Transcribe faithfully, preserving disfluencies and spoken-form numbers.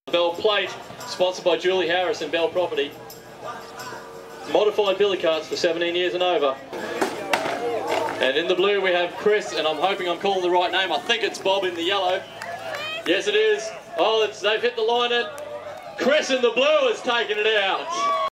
Bell plate, sponsored by Julie Harris and Bell Property. Modified Billycarts for seventeen years and over. And in the blue we have Chris, and I'm hoping I'm calling the right name. I think it's Bob in the yellow. Yes, it is. Oh, it's, they've hit the line. It. Chris in the blue has taken it out.